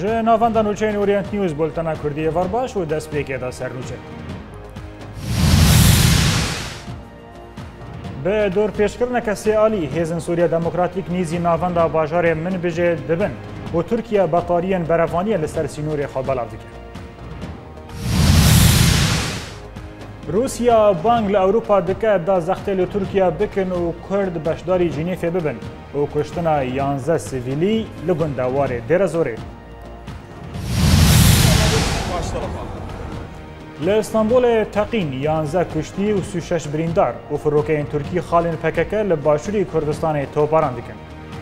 جه ناواندا نوچین اورینت نیوز بولتنا کردی ورباش و دست پیکه دا سر نوچه. به دور پیشکرنه کسی عالی هیزن سوریا دموکراتیک نیزی ناواندا باجار من بجه دبن و ترکیه بطارین برفانی لسر سینور خواب بلاو دکه. روسیا بانگ لأوروپا دکه دا زخته لترکیه بکن و کرد بشداری جنیفه ببن و کشتنا 11 سیویلی لگن دواره دیر زوره. لإسطنبول تقین 11 کشتی و 36 بریندار و فروکین ترکی خالین پککه لباشوری کردستان توپاران دکن.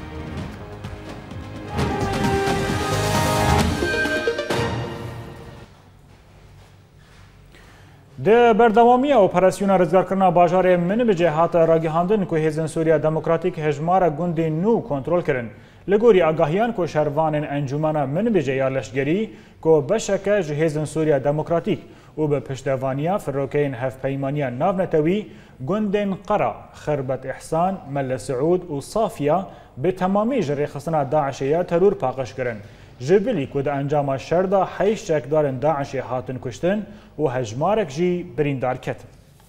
ده بردوامی اپراسیون رزگارکرنا باجار من بجه هاتا راگهاندن که هیزن سوریا دموکراتیک هجمار گوند نو کنترول کرن. لگوری آگاهیان که شروان انجمن من بجه یا لشگری که بشکه جهیزن سوریا دموکراتیک و به پشتوانیا فروکین هف پیمانیا ناونتوی گوندن قرا خربت احسان مل سعود و صافیا به تمامی جری خصنا داعشیه ترور پاقش کرن. جبلی که ده انجام شرده 8 چکدارن داعشی هاتن کشتن و هجمارک جی بریندار کتن.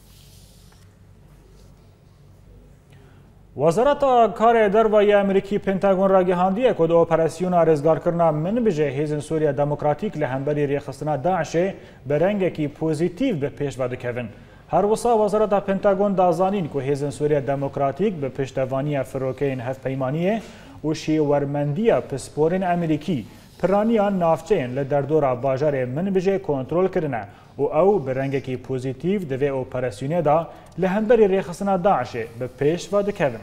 وزارت کار دروای امریکی پنتاگون را گهاندیه که ده اپراسیون رزگار کرنا من بجه هیزن سوریا دموکراتیک لهمبری ریخستنا داعشه برنگه کی پوزیتیو به پیش وده کون. هر وصا وزارت پنتاگون دازانین که هیزن سوریا دموکراتیک به پشتوانی فروکین هف پیمانیه و شیورمندی پسپورین امریکی پرانیان نافچین لدردورا باجار من بجه کنترول کرنه و او برنگه پوزیتیو دوی اپراسیونه دا لهمبری ریخصنا داعشه به پیش و دکوین.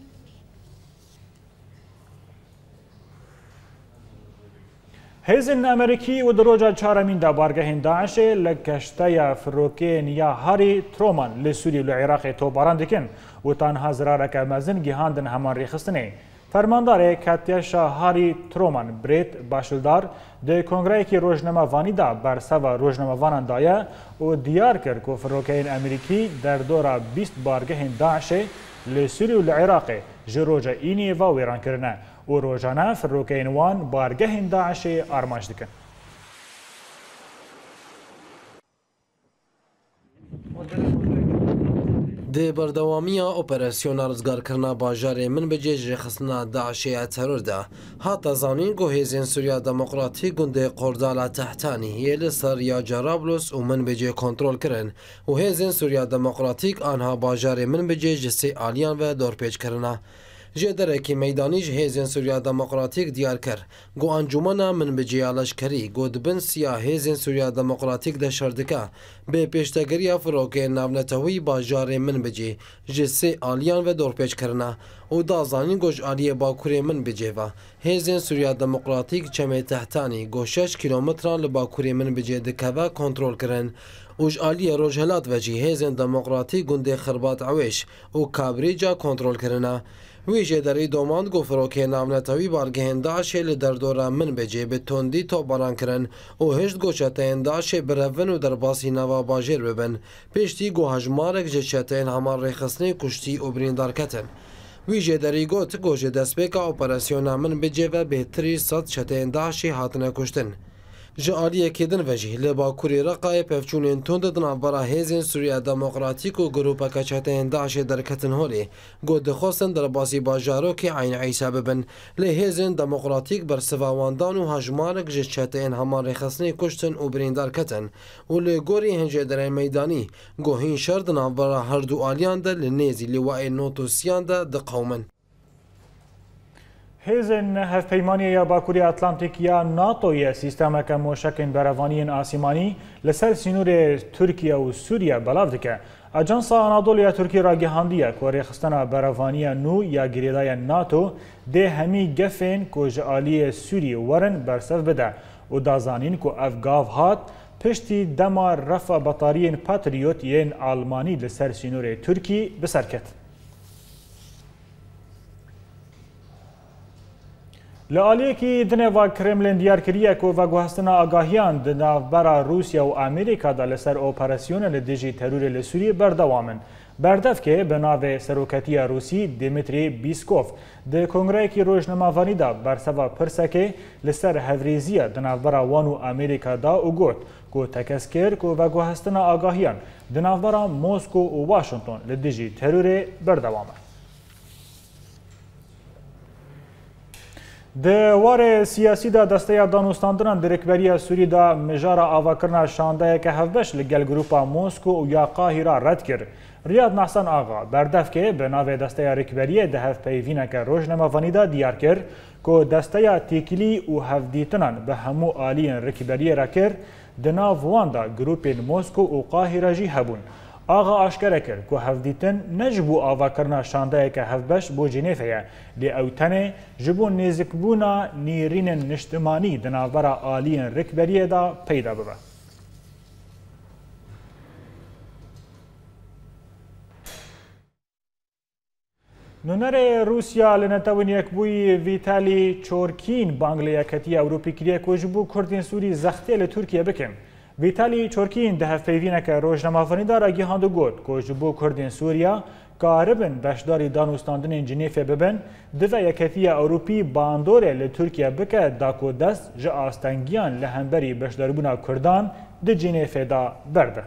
هیزن امریکی و دروجا چارمین دا بارگهین داعشه لکشتای فروکین یا هاری ترومان لسوری و عراق توباران دکن و تانها زرارک مزن گیهاندن همان ریخستنه. فرماندار کاتیاشا هاری ترومان بریت باشلدار ده کنگره کی روزنامه‌وانی دا بر سوا روزنامه‌وانان دایه و دیار کرد که فروکین امریکی در دورا 20 بارگه داعش لسوری و العراق جروجا اینی و ویران کرنه و روزانه فروکین وان بارگه داعش آرماش دکن. ده بردوامی اپراسیون رزگارکرنا باجار من بجه جرخصنا داعشی ترور ده هاتا زانین گو هیزین سوریا دموکراتی گنده قردالا تحتانی یل سر یا جرابلس و من بجه کنترول کرن و هیزین سوریا دموکراتیک آنها باجار من بجه جسی آلیان و دورپیچ کرنا. جدرکی میدانی هیزن سوریا دموکراتیک دیار کر گو انجمنا من بجه لشکری گو دبن سیا هیزن سوریا دموکراتیک ده شردکه به پیشتگیری فروکه ناونتوی باجار من بجه جسی آلیان و دورپیچ کرنا و دازانی گوش آلیه باکوری من بجه و هیزن سوریا دموکراتیک چمه تحتانی گو 6 کیلومتران لباکوری من بجه دکوه کنترول کرن وش آلیه روجهلات وجه هیزن دموکراتیک گنده خربات عویش و کابریجا کنترول کرنا ویژه در دوماند گو فروکه ناونتوی بارگهن داعشه لدردورا من بجه به تندی تو باران کرن و هشت گوشتین داعشه برون و در باسی نوا باجر ببن پیشتی گو هجمارک جچتین همان ریخصنه کشتی و بریندار کتن. ویژه در گوت گوش دستپیکا اپراسیون من بجه و بهتری 100 چتین داعشه هاتنه کشتن. جالیه کدن وجه لباکوری رقای پفچونین تند دنابرا هیزن سوریا دموکراتیک و گروپا کچتین داعش درکتن هولی گود خواستن در باسی باجارو که عین عیسا ببن لهیزن دموکراتیک بر سواواندان و هجمارک جچتین همان رخصنی کشتن و بریندار کتن و لگوری هنجه در میدانی گوهین شر دنابرا هر دو آلیان ده لنیزی لوائی نوتوسیان ده دقومن. هیزن هفپیمانی یا باکوری اتلانتیک یا ناتو یا سیستم که موشکن برافانی آسیمانی لسر سینور ترکیه و سوریه بلاو دکه. اجانس آنادولیا ترکی را گهاندیه که ریخستن برافانی نو یا گریدای ناتو ده همی گفین که جعالی سوری ورن برسف بده و دازانین که افگاف هات پشتی دما رفع بطارین پاتریوت یین آلمانی لسر سینور ترکی بسرکت. لعالیه که دنه و کرملین دیار کریه که و گوهستنا آگاهیان دنه برا روسیا و امریکا دا لسر اپراسیون لدیجی ترور لسوری بردوامن. بردف که به ناو سروکتی روسی دیمیتری بیسکوف ده کنگره کی روزنامه‌وانی دا برسوا پرسکه لسر هفریزیه دناوبرا وانو امریکا دا او گوت کو تکسکر کو و گوهستنا آگاهیان دناوبرا موسکو و واشنطن لدیجی ترور بردوامه. د وار سیاسی دا دسته دانوستاندنان درکبری سوری دا مجارا آواکرنا شانده که هفبش لگل گروپا موسکو و یا قاهره رد کرد. ریاض محسن آقا بردف که به ناو دسته رکبری ده هف پیوینه که روزنامه‌وانی دا دیار کرد که دسته تیکلی و هفدیتنان به همو آلین رکبری را کرد ده ناو وان دا گروپ موسکو و قاهره جی هبون. آقا آشکره کرد که هفدیتن نجبو آوا کرنا شانده که هفبش بو جنیفه لی اوتنه جبو نزکبونا نیرین نشتمانی دنابرا آلین رکبریه دا پیدا ببه. نونر روسیا لنتوین یکبوی ویتالی چورکین بانگلیاکتی اوروپی کریه که جبو کردین سوری زخته لترکیه بکن. ویتالی چورکین ده هفپیوینه که روزنامه‌وانی دا را گیهاند گوت که جبو کردین سوریا کاربن بشداری دانوستاندن جنیفه ببن دوه یکتی اوروپی باندوره لترکیه بکه داکو دست جا آستنگیان لهنبری بشداربونا کردان ده جنیفه دا برده.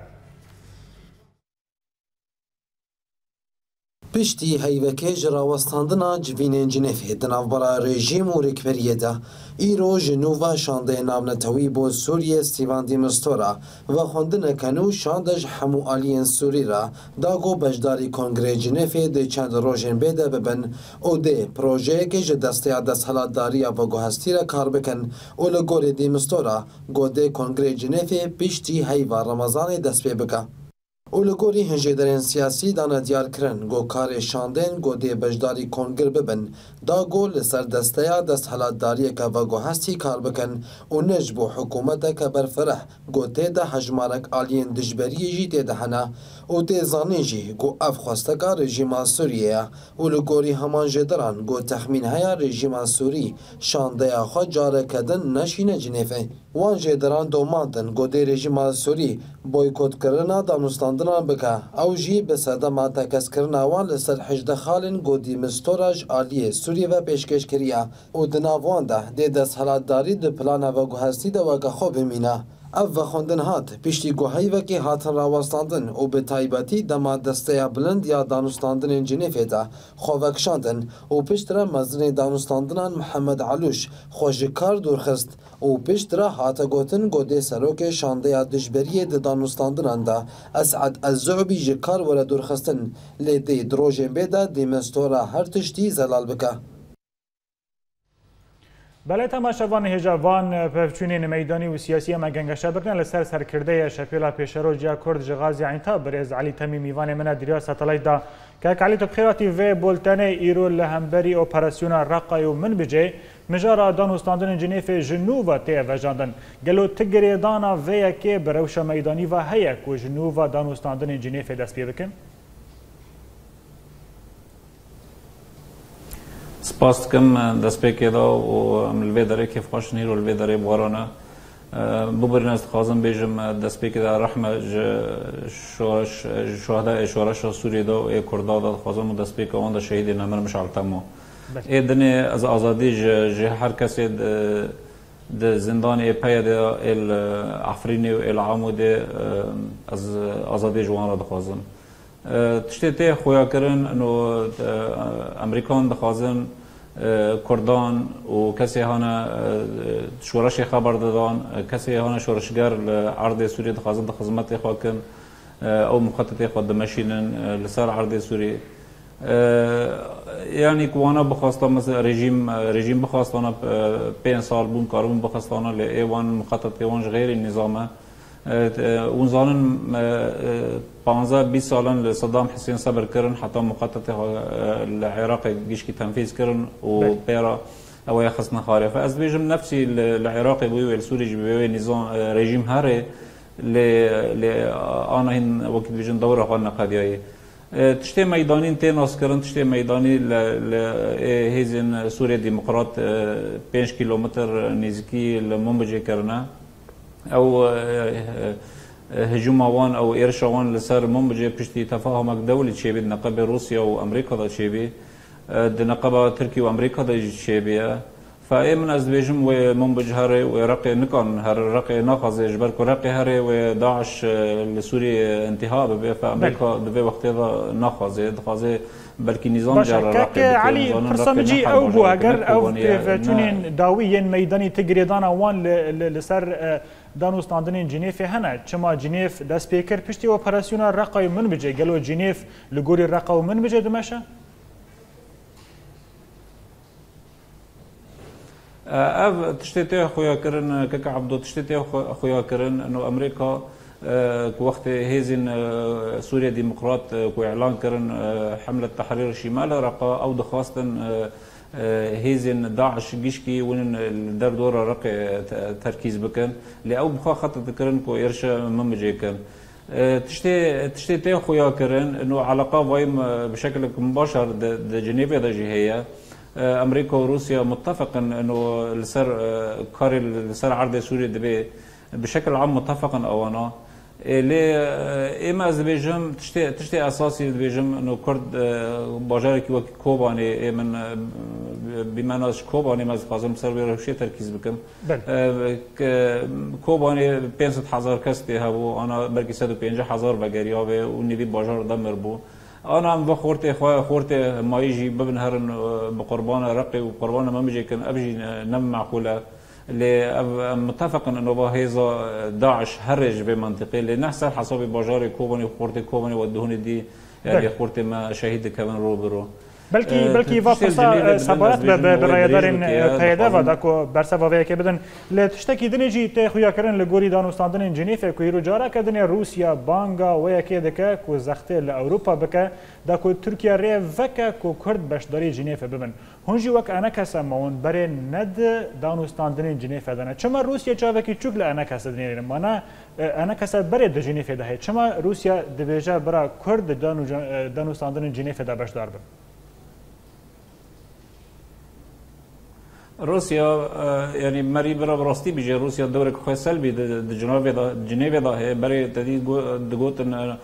پشتی هیوکه جراوستاندنا جوینین جنیفه دناوبرا رژیم و رکبریه ده ایرو جنووا شانده ناونتوی بو سوریه ستیوان دیمستورا و خوندن کنو شاندج همو آلین سوری را داگو بجداری کنگره جنیفه ده چند روژن بیده ببن او ده پروژه که جدسته دست حلاتداری و گوهستی را کار بکن او لگور دیمستورا گو ده کنگره جنیفه پشتی هیوا رمضان دست بی بکا. اولگوری هنجیدرین سیاسی دانه دیار کرن گو کار شاندن گو دی بجداری کنگر ببن دا گو لسر دستیا دست حلاتداری که و گو هستی کار بکن و نجبو حکومت که برفره گو تیده حجمارک آلین دجبری جی تیده هنه و تی زانی جی گو اف خواستگا رژیما سوریه اولگوری همان جدران گو تخمین هیا رژیما سوری شانده خود جاره کدن نشین جنیفه وان جدران دوماندن گو دی رژیما سوری بویکوت کرنا دانوستاندنان بکه او جی به سردما تکس کرنا وان لسر حجده خالن گو دی مستوراج آلیه سوریه و پیشکش کریه و دناوان ده دی دست حلاتداری ده پلانه و گوهستی ده و گخو بمینه او و خوندن هات پیشتی گوهی وکی هاتن راوستاندن و به تایباتی دما دسته بلند یا دانوستاندن جنیفه ده خوکشاندن و پیشتر مزرن دانوستاندنان محمد علوش خوشکار دورخست و پیشتر هات گوتن گوده سروک شانده دجبری ده دانوستاندنان ده اسعد الزعبی جکار ولا دورخستن لیده دروژن بیده دیمستورا هر تشتی زلال بکه. بله تماشاوان هجوان پفچونین میدانی و سیاسی مگنگشه بکنن لسر سرکرده شپیلا پیشرو جیا کرد جغازی عینتا برز علی تمیمیوان من دریا ساتلایت دا که علی تبخیراتی و بولتنه ایرو لهمبری اپراسیون رقای و من بجه مجارا دانوستاندن جنیف جنوبا تی وجاندن گلو تگری دانا و یکی بروش میدانی و هیک و جنوبا دانوستاندن جنیف دست پی بکن سپاس کم دست پی دا و ملوی داره کیف خوش نیرو ملوی داره بوارانه ببرین از خازم بیجم دست پی دا رحمه شهده شورش سوری دا و کردا دا خازم دست پی که آن دا شهید نمر مشعل تمو ایدنی از آزادی جه هر کسی د زندان ایپای دا العفرینی و العامو دا از آزادی جوان را دخوازم تشتی تی خویا کرن انو امریکان دخوازن کردان و کسی هانا شورش خبر دادن کسی هانا شورشگر عرض سوری دخوازن دخزمت خواه کن او مخطط خواه دمشینن لسر عرض سوری یعنی کوانا بخواستان مثل رژیم بخواستان 5 سال بون کاربون بخواستان لیوان مخطط ایوانش غیر نظامه اون زالن 15-20 سالن لصدام حسين صبر كرن حتى مخطط العراق جيش كي تنفيذ كرن وبيرا او يخصنا خارفه از بيجم نفسي العراقي بوي السوري بوي نظام رژیم هره ل انا هن وقت بيجن دوره خلنا قضيه تشتي ميدانين تناس كرن تشتي ميداني هيزن سوريا ديمقراط 5 كيلومتر نزكي المنبجي كرنا او هجوم وان او ارشا وان لسر منبجه پشتی تفاهمك دولي تشيبي نقابه روسيا وامريكا دا تشيبي نقابه تركيا وامريكا دا تشيبي فايمن از بيجم ومنبج هاري ورقي نكون هر رقي ناخذ جبر رقي هاري وداعش لسوريا انتهاء به فامريكا دبي وقت هذا ناخذ دخازه بلكي نظام جار رقي علي برسمجي او بو اگر او فتونين داويين ميداني تجريدانا وان لسر دانوستاندنین جنیف هنه چما جنیف دست پیکر پشتی اپراسیونا رقای من بجه گلو جنیف لگوری رقا من بجه دمشه؟ اف تشتيتي خويا كرن كك عبدو تشتيتي خويا كرن انه امريكا وقت هيزن سوريا ديمقراط كو اعلان كرن حمله تحرير الشمال رقا او دخواستن هيزن داعش جيشكي ون الدار دورة رقي تركيز بكن لأو بخا خط ذكرن كو إرشا ممجيكن تشتي خويا كرن إنه علاقة وايم بشكل مباشر د جنيفا دا جهية أمريكا وروسيا متفقن إنه لسر كاري لسر عرض سوريا دبي بشكل عام متفقن أوانا لي اما از بيجم تشتي اساسي بيجم انه كرد باجارك وك كوباني من بمعناش كوباني ماز قاسم سر شي تركيز بكم كوباني 500,000 كستي هبو انا بركي 150,000 بغريا ونبي باجار دمر بو انا عم خورتي ما يجي ببنهرن بقربان رقي وقربان ما بيجي كان ابجي نم معقوله اللي متفق انه هيزا داعش هرج بمنطقه اللي نحصل حسب باجار كوباني وخورتي كوباني ودهون دي يعني خورتي ما شهيد كمان روبرو بلكي واپسا سبارت برایدارین پیدا و داکو برسوایی که بدن لتشتکی دنیجی تخویا کردن لگوری دانوستاندن جنیف کوی رو جارا کردن روسیا بانگا و یکی دکه کو زخته لأوروپا بکه داکو ترکیه ری وکه کو کرد بشداری جنیف ببن هنجی وک انا کسا مون بره ند دانوستاندن جنیف دانه چما روسیا چاوکی چوک لانا کسا دنیرن مانا انا کسا بره د جنیف ده چما روسیا دبیجا برا کرد دانوستاندن جنیف ده بشدار بن روسيا يعني مري برا براستي بيجي روسيا دورك خوي سلبي جنيف ده بري تدي دقوت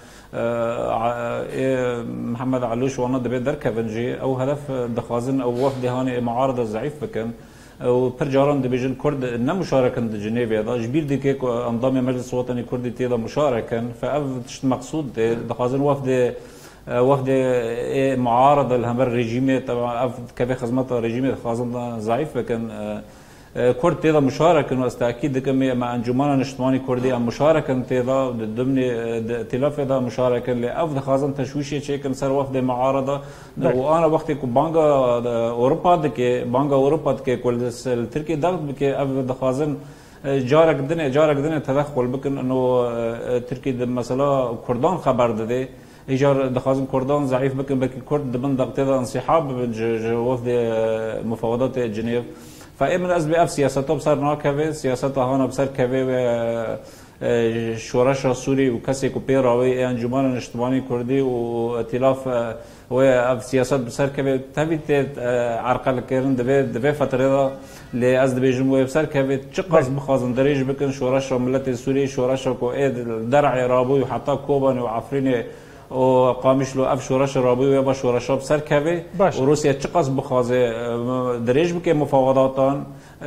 محمد علوش وانا دبي دركفنجي او هدف دخازن او وفد هاني معارضه ضعيف بكن وبرجاران دبيجن كرد نمشاركا جنيف ده جبير ديك انضم مجلس وطني كردي تيدا مشاركا فاف مقصود دخازن وفد معارضه لهمر ريجيمي طبعا كيف خدمات ريجيمي خازن ضعيف لكن كرد تيدا مشاركه واستاكيد كم مع انجمن اجتماعي كردي مشاركه تيدا ضمن ائتلاف دا مشاركه لافضل خازن تشويشي شيكن صار وفد معارضه وانا وقت بانجا اوروبا دك بانجا اوروبا دك كل تركي ضغط بك افضل خازن جارك دنيا تدخل بكن انه تركي مثلا كردان خبر دده ايجار دخازن كردان ضعيف بكن بك كرد ضمن ضغط انسحاب وفد مفاوضات جنيف فإمن از به سیاست بسر ناکوه سیاست هانا بسر کوه و شورش سوری و کسی که پیراوی انجمن اجتماعی کردی و ائتلاف و اف سیاست بسر کوه تبیت عرقل کردن دبی فتره دا لی از دبی جمهوری بسر کوه چقدر بخوازن دریج بکن شورش ملت سوری شورش که درع رابوی و حتی کوبان و عفرین و قامش لو اف شورش رابطه و با شورش اب سر کوه و روسیه چقدر بخوازه درج بکه مفاوضاتان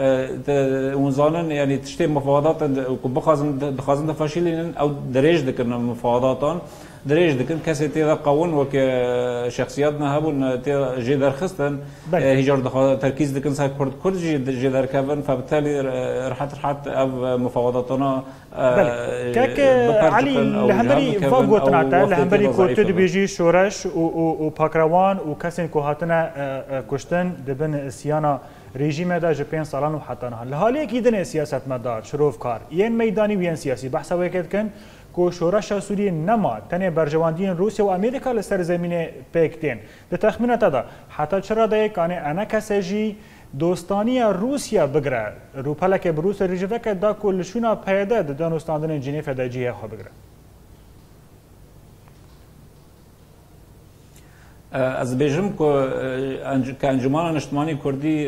اون زانن یعنی تشتی مفاوضات کو بخوازن دفاشیلین او درج دکن مفاوضاتان درج دکن کسی تیدا قوون و که شخصیت نه هبون تیدا جدار خستن هجار ترکیز دکن سر کرد جدار کردن فبالتالي رحت اف مفاوضاتنا كاك علي لهمبري فوقوتنا لهمبري كوتد بيجي شورش و باكروان و كاسين كو هاتنا كشتن دبن سيانا رژیم دا جپین سالان و حتی نه لحالی کی دنیا سیاست مدار شروف کار ین میدانی و ین سیاسی بحث وکت کن کو شورش سوریه نما تنه برجواندین روسیه و امریکا لسر زمینه پکتین ده تخمینات دا حتی چرا ده کانه انا کسجی دوستانی روسیه بگره روپاله که بروس ریجوه که دا کلشونا پیدا ده دانوستاندن جنیف دا جیه خو بگره از بیجم که انجمن اجتماعی کردی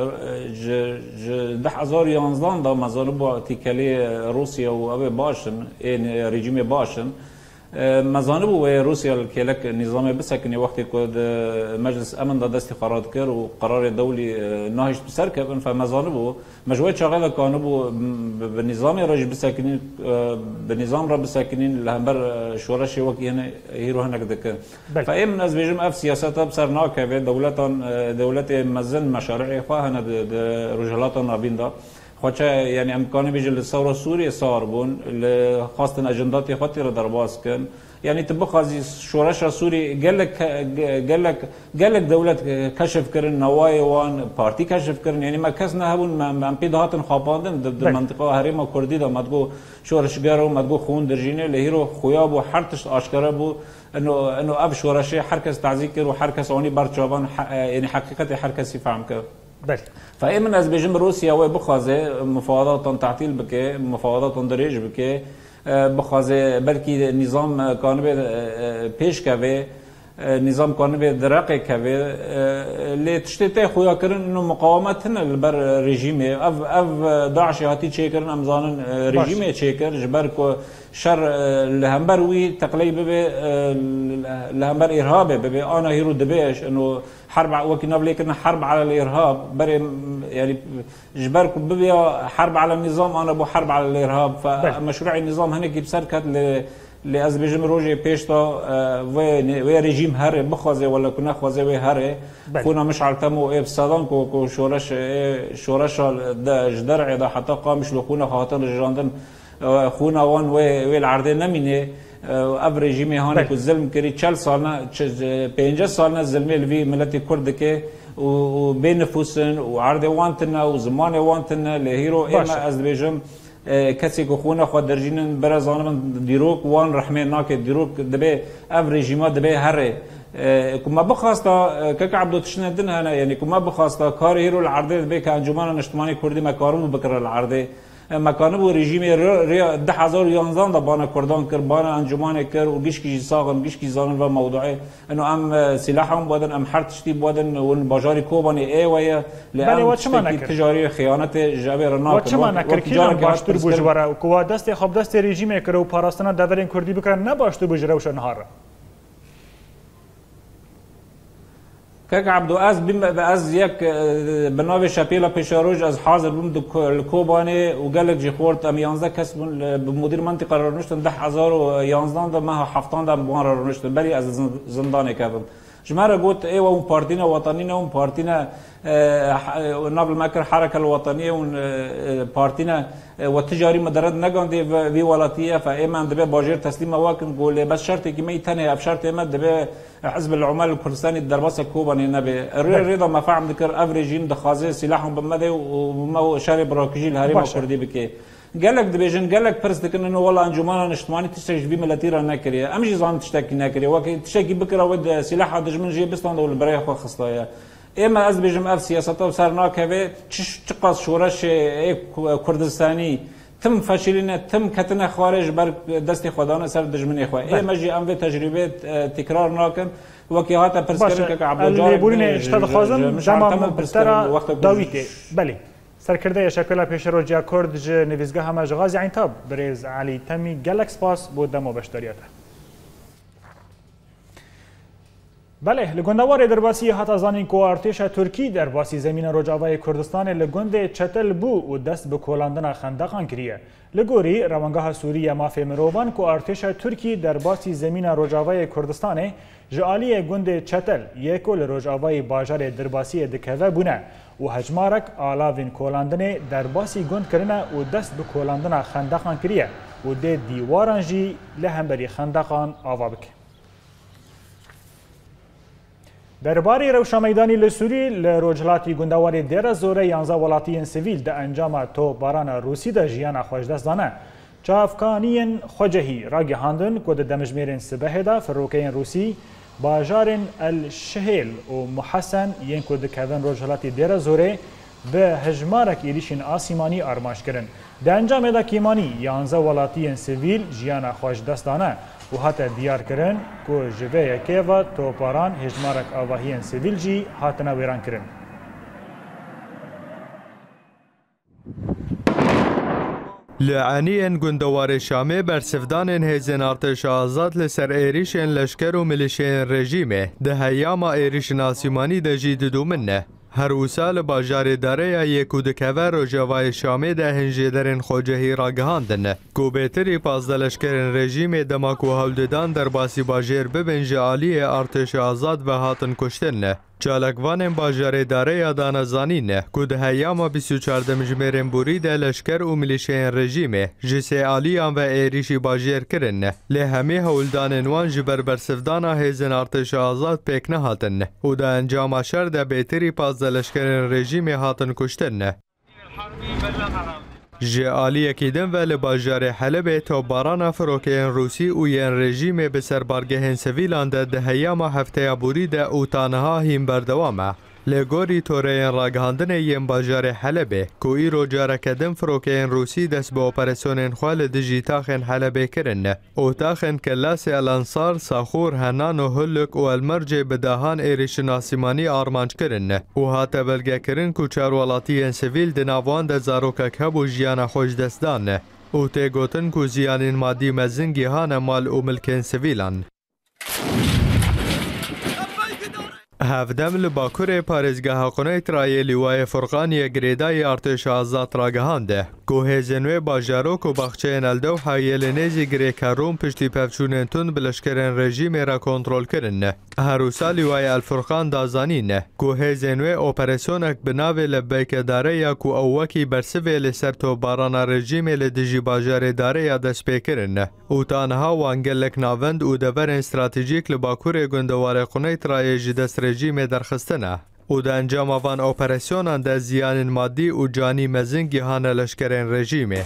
2011 دا مزانو با تیکلی روسیا و اوه باشن این رژیم باشن مزانه بو روسیا کلک نظام بسکنی وقتی که مجلس امن دا دستی قرار کرد و قرار دولی ناهشت بسر کردن فمزانه بو مجموعه شاغل کانو بو به نظام راج بسکنین به نظام را بسکنین لهمبر شورش وقتی هیرو هنگ دکه فایم از بیجم اف سیاست بسر ناکه به دولت مزن مشاريع خواهن رجالاتان نابین دا خوچه یعنی امکانی بیجه لثوره سوریه سار بون لخواستن اجنداتی خواتی را درباز کن یعنی تبخازی شورش سوری گلک دولت کشف کردن نوای وان پارتی کشف کردن یعنی ما کس نه هبون من پیداتن خواپاندن در منطقه هریم کردی دا مدگو شورشگر و مدگو خون درجینه لهیرو خویاب و حرتش آشکاره بو انه اب شورشی هر کس تعزیق کرد و هر کس آنی برچوبان یعنی حقیقت هر کسی فهم کرد فإيمن از بيجم روسيا و بخازه مفاوضات تعطيل بكي مفاوضات دريج بكي بخازه بلكي نظام كانبي پیش كوي نظام كانبي درقي كوي اللي تشتتي خويا كرن انه مقاومتنا البر ريجيمي اف داعش هاتي تشيكرن امزان ريجيمي تشيكر جبركو شر لهمبر وي تقليب به لهمبر ارهاب به انا هيرو دبيش انه حرب وكنا بليكنا حرب على الارهاب بري يعني جبركم ببيا حرب على النظام انا ابو حرب على الارهاب فمشروع النظام هنيك بسركت لازبيجم روجي بيشتا و رژیم هره بخوازه ولا كنا خوازه و هره كنا مش عالتمو ايه بصدام كو شورش دا جدرع دا حتى قامش لو كنا خاطر جراندن خونا وان و العرضه نمینه اف رژیم هانه کو ظلم کری 40 سالنا 50 سالنا ظلم الوی ملت کرد که و بین نفوسن و عرضه وانتنا و زمان وانتنا لهیرو اما از بیجم کسی که خونه خود درجینن برازانم دیروک وان رحمه ناک دیروک دبه اف رژیما دبه هره كما بخواستا كك عبدو تشندن هنا يعني كما بخواستا كار هيرو العرضه دبه كانجمان اجتماعي كردي مكارم بكر العرضه مکانه بو رژیم 2011 دا بana کردان کر bana انجمان کر و گشکی ساغم گشکی زانن و موضوعه انه ام سلاحهم بودن ام حرتشتي بودن و باجاری کوبانی ای ویا لان تجاری خیانت جابر نه و چما نکر کیان باشتر بوجوارا کو دست خب دست رژیم کرو پاراستنا دورین کردی بکرن نه باشتر بوجروش نهار كاك عبدو از یک بناوی شپیلا پیشاروج از حاضر بوم الكوباني وقالك جي خورت ام 11 کس بمدير منطقه رنشتن 1011 ده ما هفتان ده بوان رنشتن بلی از زندان کردم جماعه قلت ايه و بارتينا وطنينا و بارتينا نابل مكر حركه الوطنيه و بارتينا والتجاري مدرد نگاندي في ولاتيه فايمان دبي باجر تسليم واكن قول بس شرط كي ميتني بشرط ما دبي حزب العمال الكردستاني الدرباسه كوباني نبي رضا ما فهم ذكر افريجين دخازي سلاحهم بمدي وما شارب راكجي الهرم كردي بكي قالك دبيجن قالك برس دكن انه والله انجمان اجتماعي تشتكي بي ملاتيرا ناكري امجي زان تشتكي ناكري وكي تشتكي بكره ود سلاح دجمن جي بستان ولا بري خو خصلايا اما از بيجم اف سياسته وسرنا كبه تشقص شورش كردستاني تم فشلنا تم كتنا خارج بر دست خدانه سر دجمن اخوه اما جي ام تجربه تكرار ناكن وكي هاتا برسكرن كعبد الجار اللي بولين اشتاد خازم جمع مبترا داويتي بلي سرکرده شکل پیشروجیا کرد ج نویزگاه هم غازی عینتاب بریز علی تمی گلکس پاس بود دمو بشتریاته. بله لگندوار درباسی حتی زنی کو ارتش ترکی درباسی زمین رجاوای کردستان لگند چتل بو و دست به کولاندن خندقان کریه. لگوری روانگاه سوریه مافی مروان کو ارتش ترکی درباسی زمین رجاوای کردستان جالی گند چتل یکول رجاوای باجار درباسی دکوه بونه و هجمارک آلاوین کولاندن درباسی گند کرنه و دست به کولاندن خندقان کریه و ده دیواران جی لهمبری خندقان آوا بکه. درباره روشنمیدانی لسوری لروجلاتی گندواری دیر زوره 11 ولاتیین سیویل ده انجام تو باران روسی ده جیان خوشدست دانه. چافکانین خوجهی راگی هاندن که ده دمجمیرین سبه ده فروکین روسی باجارن الشهیل و محسن ین که ده کوین روجلاتی دیر زوره به هجمارک ایریشین آسیمانی آرماش کرن. در انجام دا کیمانی 11 ولاتیان سیویل جیانا خوش دستانه و حتی دیار کرن که جوه یکی و توپاران هجمارک آواهیان سیویل جی حتنا ویران کرن. لعنیان گندوار شامه بر سفدان هیزن ارتش آزاد لسر ایریشن لشکر و ملیشین رژیمه ده هیاما ایریشن آسیمانی ده جید دومنه. هر وسال باجار داره یک و دکوه روژاوای شامه ده هنجی درین خوجهی را گهاندن. کو بهتری 15 لشکرین رژیم دماک و هولددان در باسی باجر ببنج عالی ارتش آزاد و هاتن کشتن. چالکوان باجار داره دانزانین که ده هیاما 24 جمیرن بوری ده لشکر و ملیشین رژیمه جسه عالیان و ایریشی باجر کرن. لی همه هولدان وان جبر برسفدان هیزن ارتش آزاد پیک نهاتن و ده انجام شر ده بهتری 15 لشکرین رژیم هاتن کشتن. جعالی کیدن و لباجار حلب توباران فروکین روسی و ین رژیم به سربارگهن سویلان ده هیاما هفته بوری ده او تانها هیم بردوامه. لگوری تورین راگهاندن ین باجار حلبه کوئی رو جارکدن فروکین روسی دست به اپراسیونین خوال دجی تاخن حلبه کرن او تاخن کلاس الانصار ساخور هنان و هلک و المرج بداهان ایریشن آسیمانی آرمانج کرن و هاته بلگه کرن که چاروالاتی سویل دناوان ده زاروکک هب و جیان خوش دستدان او ته گوتن که زیانین مادی مزنگی هان مال و ملکین سویلان. هفدم لباکور پارزگاه قنای ترای لیوای فرقانی گریدای ارتش آزاد را گهانده. کوه زنوی باجاروک و بخچه نلدو حایل نیزی گریکاروم پشتی پفچونن تون بلشکرن رژیم را کنترل کرن. هروسا لیوای الفرقان دازانین. کوه زنوی اپراسیونک بناوی لبیک داره یا کو اوکی برسوی لسر تو باران رژیم لدجی باجار داره یا دست پیکرن. او تانها وانگلک ناوند او دورن استراتیجیک لباکور گندوار قنای ترای جدست رژیم درخستنه. او ده انجام آوان اپراسیونان ده زیان مادی و جانی مزنگی هان لشکرین رژیمه.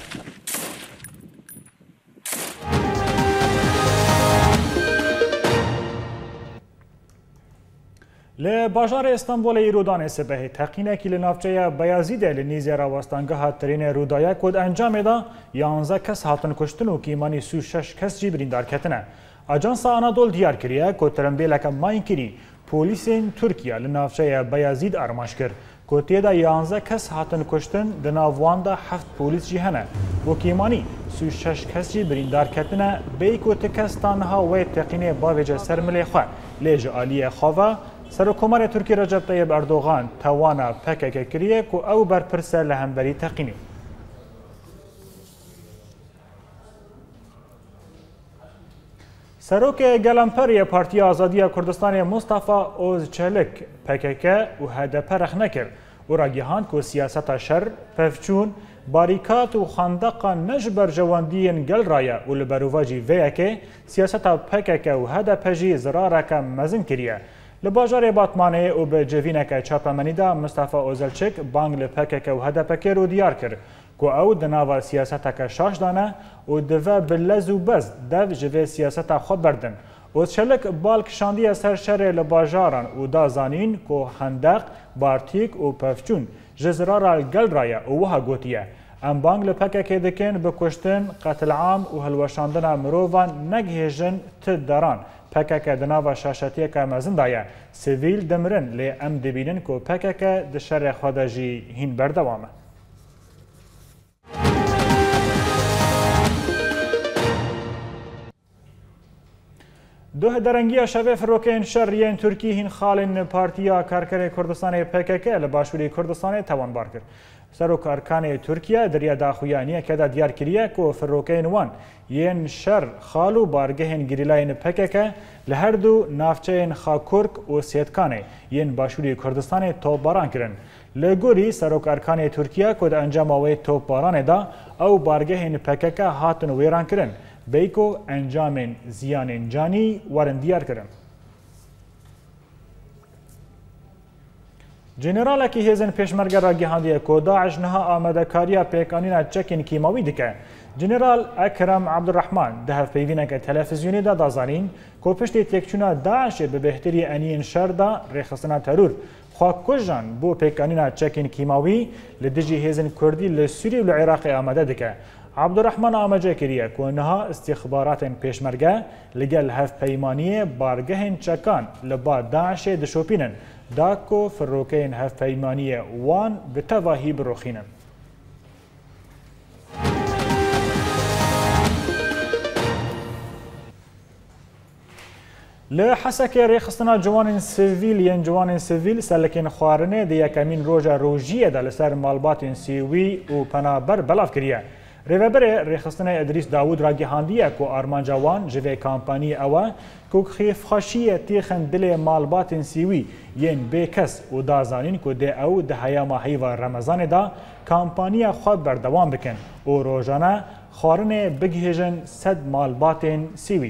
لباجار استانبول ایرودان سپه تقینه که لنافچه بیازیده لنیزی راوستانگه هاترین رودایه کد انجام دا 11 کس هاتن کشتن و کیمانی 36 کس جی بریندار کتنه. اجانس آنادول دیار کریه که ترنبیلک ماین کری پولیسین ترکیه لنافچه بیازید آرماش کرد که تیدا 11 کس هاتن کشتن دناوان دا 7 پولیس جیهنه و کیمانی 36 کس جی بریندار کتنه بی که تکس تانها و تقینه باویج سرملی خواه لیج آلی خواه سرکومار ترکی رجب طیب اردوغان توانا پکک کریه که او برپرسه لهمبری تقینی. سروک گلمپری پارتی آزادی کردستان مصطفی اوزچلک پکک و هدف رخ نکرد و راگیهاند که سیاست شر پفچون باریکات و خندق نجبر جواندین گل رایه و لبروواجی ویه که سیاست پکک و هدف جی زرارک مزن کریه. لباجار باتمانه و به جوینک چاپمنی دا مصطفی اوزلچک بانگ لپکک و هدپک رو دیار کرد که او دناوار سیاستک شاش دانه و دوه بلز و بز دو جوه سیاست خوب بردن. اوزچلک بالک شاندی سرشر لباجاران و دا زانین که خندق، بارتیک و پفچون جزرار گل رایه و وها گوتیه. ام بانگ لپکک دکن بکشتن قتل عام و هلوشاندن مروان نگهجن تد داران. پکک دناوا شاشتی که مزن دایه سیویل دمرن لی ام دبینن که پکک دشر خودجی هین بردوامه. دوه درنگی شوه فروکین شریین ترکی هین خالین پارتیا کارکر کردستان پکک لباشوری کردستان توانبار کرد. سروک ارکان ترکیه دریا داخویانیه که دا دیار کریه که فروکین وان ین شر خالو بارگهن گریلاین پکک لهر دو نافچین خاکورک و سیدکانه ین باشوری کردستان توباران کرن. لگوری سروک ارکان ترکیه که دا انجام آوی توباران دا او بارگهن پکک هاتن ویران کرن بیکو انجام زیان جانی ورن دیار کرن. جنرالکی هێزن پێشمەرگە ڕاگەیاندیە کۆ داعش نەها ئامادەکاریە پێکانینە چەکین کیماوی دکە. جنرال ئەکرەم عەبدوڕەحمان دە هەفپەیوینەکە تەلەڤیزیۆنیدا دازانین کۆ پشتی تێکچوونە داعشێ بە بەهتری ئەنیین شەردا ڕێخستنە تەرور خواکوژان بۆ پێکانینە چەکین کیماوی لە دژی هێزن کوردی لە سووری و لە عێراقی ئامادە دکە. عەبدوڕەحمان ئاماجە کردیە کۆ نەها استیخباراتên پێشمەرگە لەگەل هەفپەیمانیە بارگەهên چەکان لە با داعشێ دشۆپینن داکۆ فڕۆکەین هەفپەیمانیە وان bi tevahî birûxînin. Li Hesekê rêxistina ciwanên sivîl yên ciwanên sivîl serlekên xwarinê di yekemîn roja rojiyê de li ser malbatên sîwî û penaber belav kiriye. Rêveberê rêxistinê Idrîs Dawûd ragîhandiye ku armanca wan ji vê kampaniyê ew e ku xêfxweşiyê têxin dilê malbatên sîwî yên bêkes û dazanîn ku dê ew di heyama heyva Remezanê da kampaniya xwe berdewam bikin û rojane xwarinê bigihêjin 100 malbatên sîwî.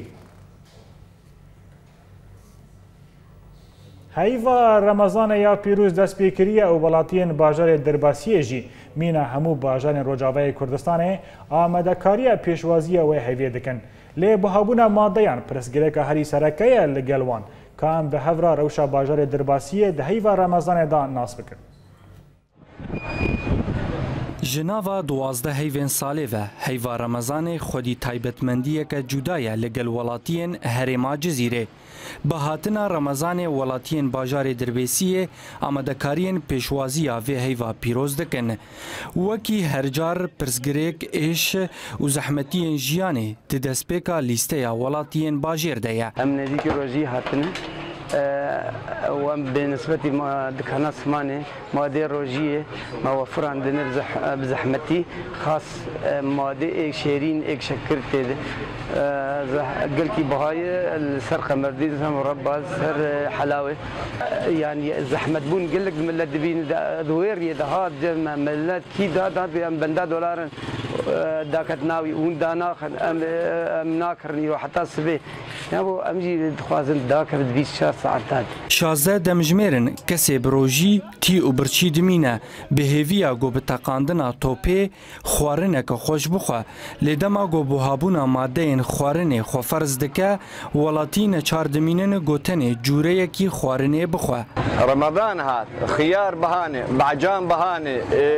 Heyva Remezanê ya pîrûz destpêkiriye û welatiyên bajarê Dirbasiyê jî mîna hemû bajarên Rojavayê Kurdistanê amadekariya pêşwaziya wê heviyê dikin. Lê buhabûna madeyan pirsgirêka herî serekeye li gel wan ka em bi hevra rewşa bajarê Dirbasiyê di heyva Remezanê da nas bikin. Ji nava 12 heyvên salê ve heyva Remezanê xwedî taybetmendiyeke cuda ye li gel welatiyên Herêma Cizîrê. Bi hatina Remezanê welatiyên bajarê Dirbêsiyê amadekariyên pêşwaziya vê heyva pîroz dikin. Wekî hercar pirsgirêk êş û zehmetiyên jiyanê di destpêka lîsteya welatiyên bajêr de ye. Em nêzîkî rojî hatine وام بالنسبة ما دكانا سمانة مادة روجية ما وفران دنر بزحمتي خاص مادة إك شيرين إك شكر تده قلتي بهاي السرقة مرديد مربى سر حلاوة يعني زحمت بون قلك ملت دبين دوير يدهاد ملت كي داد بندا دولار داكت ناوي ون داناخن ام ناكرني وحتى سبي نبو امجي دخوازن داكر 24 ساعت. 16 demjimêrin kesê bi rojî tî û birçî dimîne bi hêviya got bi teqandina topê xwarineke xweş bixwe lê dema got buhabûna madeyên xwarinê xwe ferz dike welatî neçar dimînin got tenê cûreyekî xwarinê bixwe. Ramazan hat xiyar bahane bacan bahane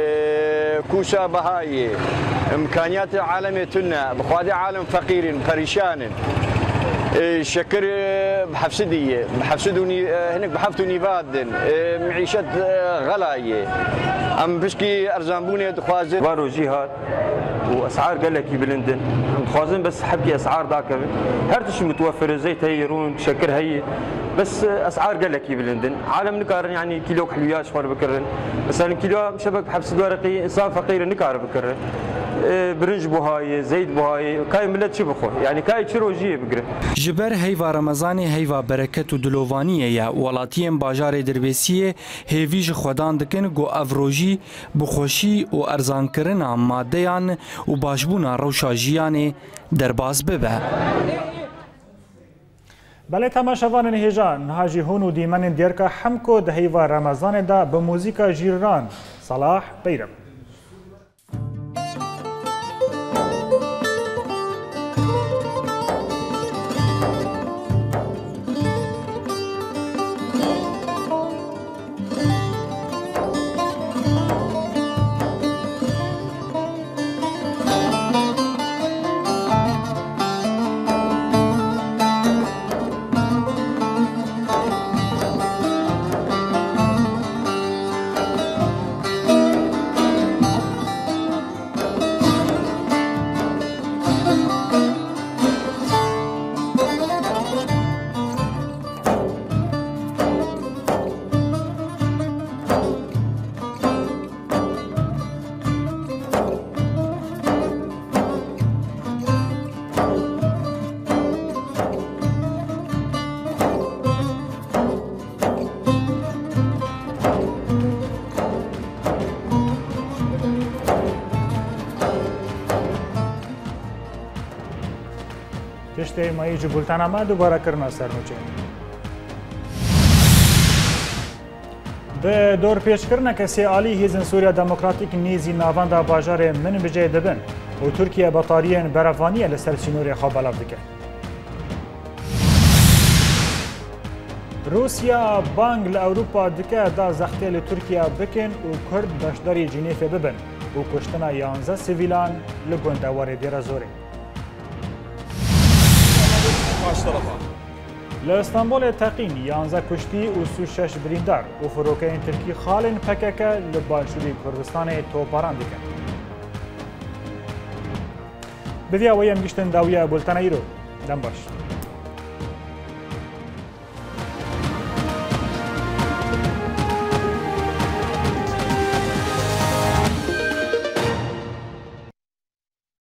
kuşa bahaye imkaniyatı alemi tünne bixwadi alem fakirin perişanin شكر بحفسدية بحفسدوني هناك بحفتوني بادن معيشة غلاية أم بشكي أرزانبوني دخوازن واروجي هات وأسعار قال لك بلندن دخوازن بس حبكي أسعار ذاك هرتش متوفر زيت هيرون شكر هي بس أسعار قال لك بلندن عالم نكارن يعني كيلو حلويات شوار بكرن مثلا كيلو شبك بحفسد ورقي إنسان فقير نكار بكرن برنج بوهاي زيت بوهاي كاي ملت شي بخو يعني كاي تشروجي بقره جبر هيفا رمضاني هيفا بركت و دلوانيه يا ولاتيين باجار دربسيه هيفيج خدان دکن گو افروجي بخوشي و ارزان کرنا ماديان و باشبونا روشا جياني درباز ببه بله تماشاوان هجان نهاجی هون و دیمن دیرکا حمکو ده هیوا رمضان دا به موزیکا جیران صلاح بیرم. تشتی مایی جو بولتانا ما دوباره کرنا سرنوچه. د دور پێشکردنەکە سێعالی هێزن سووریا دموکراتیک نێزی ناوەندا باژارێ من بجێ دەبن و تورکیا بەتاریەن بەرەڤانیە لەسەر سینۆرێ خۆ بەڵاو دکە. روسیا بانگ لە ئەوروپا دکە دا زەختێ لە تورکیا بکەن و کورد بەشداری جنێفێ ببن و کوشتنا 11 سیڤیلان لە گوندەوەرێ دێرە زۆرێ. لە ئەستانبولێ تەقین 11 کوشتی و 36 بریندار و فڕۆکەین ترکی خاڵن پەکەکە لە باشووری کوردستانê تۆپەڕان دکەن. بڤیا وەیەم گشتن داویە بولتەنە ئیرۆ دەم باش.